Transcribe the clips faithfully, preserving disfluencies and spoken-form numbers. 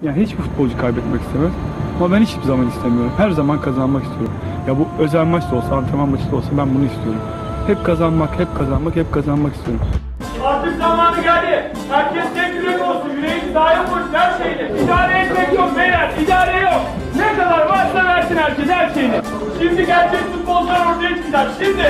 Yani hiçbir futbolcu kaybetmek istemez. Ama ben hiçbir zaman istemiyorum. Her zaman kazanmak istiyorum. Ya bu özel maç da olsa, antrenman maçı da olsa ben bunu istiyorum. Hep kazanmak, hep kazanmak, hep kazanmak istiyorum. Artık zamanı geldi. Herkes tek yürek olsun. Yüreği sahip olsun her şeyle. İdare etmek yok beyler. İdare yok. Ne kadar varsa versin herkes her şeyini. Şimdi gerçek futbolcular ortaya çıkacak. Şimdi.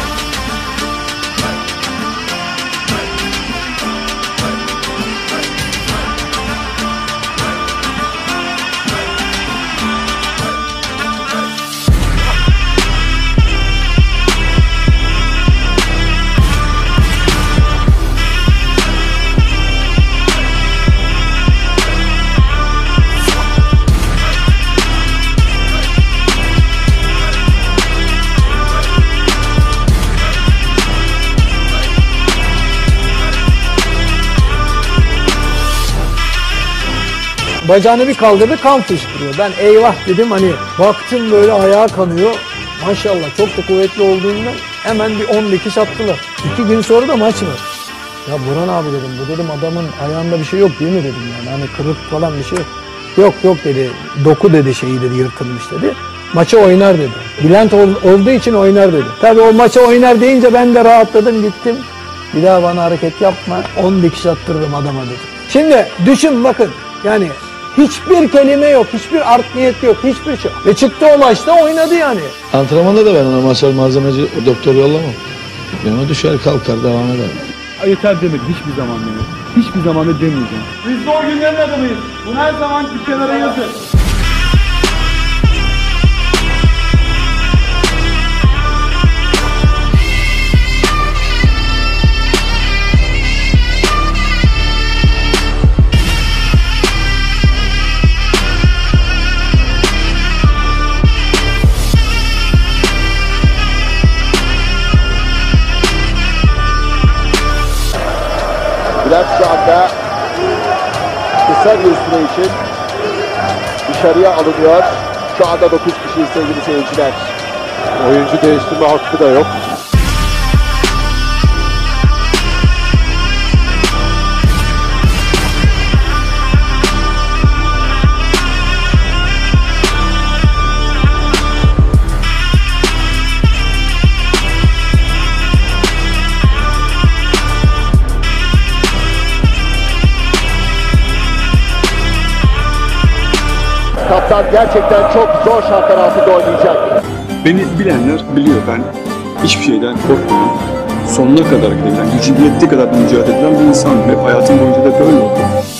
Bacağını bir kaldırdı, kan fışkırıyor. Ben eyvah dedim, hani baktım böyle ayağı kanıyor. Maşallah çok da kuvvetli olduğundan hemen bir on dikiş attılar. İki gün sonra da maç var. Ya Burhan abi dedim, bu dedim adamın ayağında bir şey yok değil mi dedim yani. Hani kırık falan bir şey yok. Yok yok dedi, doku dedi şeyi dedi, yırtılmış dedi. Maça oynar dedi. Bülent ol, olduğu için oynar dedi. Tabii o maça oynar deyince ben de rahatladım, gittim. Bir daha bana hareket yapma, on dikiş attırdım adama dedim. Şimdi düşün bakın yani. Hiçbir kelime yok, hiçbir art niyet yok, hiçbir şey. Ve çıktı o maçta oynadı yani. Antrenmanda da ben ona masal malzemeci doktor yollamam. Ben ona düşer kalkar devam eder. Yeter demedim, hiçbir zaman demedim. Hiçbir zaman da demeyeceğim. Biz de o günlerin adamıyız. Bunu her zaman bir kenara yazın. Bülent şu anda kısa bir süre için dışarıya alınıyor. Şu anda dokuz kişi sevgili seyirciler. Oyuncu değiştirme hakkı da yok. Kaptan gerçekten çok zor şartlar altında oynayacak. Beni bilenler biliyor, ben hiçbir şeyden korkmuyorum. Sonuna kadar gidebilen, gücüm yettiği kadar mücadele eden bir insanım. Hep hayatım boyunca da böyle oldu.